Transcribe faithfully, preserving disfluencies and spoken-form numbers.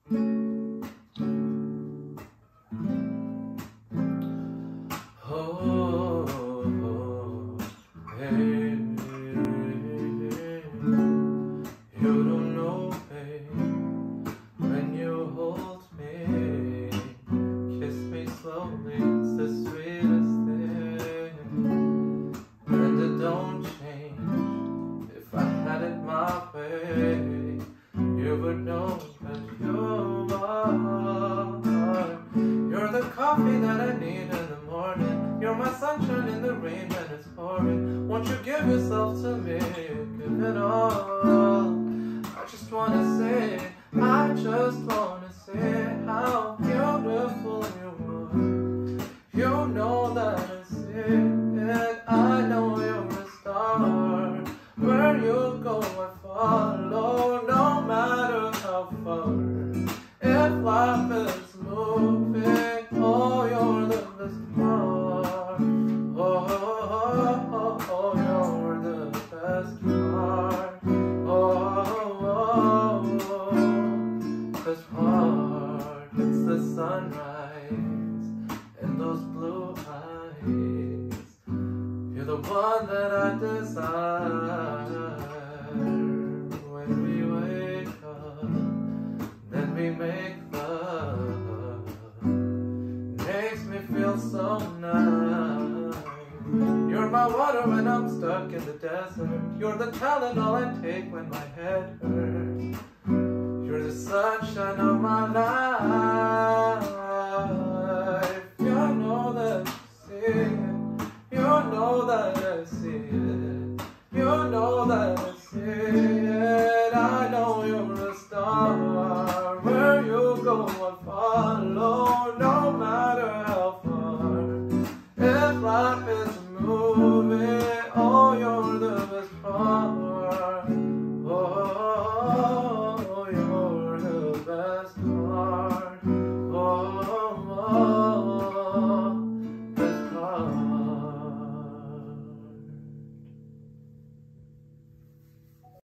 Oh, hey, you don't know, babe, when you hold me, kiss me slowly, it's the sweetest thing, and it don't change. If I had it my way, you would know that you are. You're the coffee that I need in the morning. You're my sunshine in the rain when it's pouring. Won't you give yourself to me? Give it all. I just wanna say, I just wanna say how beautiful you are. You know that I see it. I know you're a star. Where you go, I follow, no matter how far. If life is moving, oh, you're the best part. Oh, oh, oh, oh, you're the best part. Oh, oh, oh, best part. It's the sunrise and those blue eyes. You're the one that I desire. When we wake up, then we make love. Makes me feel so nice. You're my water when I'm stuck in the desert. You're the Tylenol I take when my head hurts. You're the sunshine of my life. You know that you see it. You know that I see it. You know that I see it. I know you're a star. Where you go, I follow, no matter how far. If life is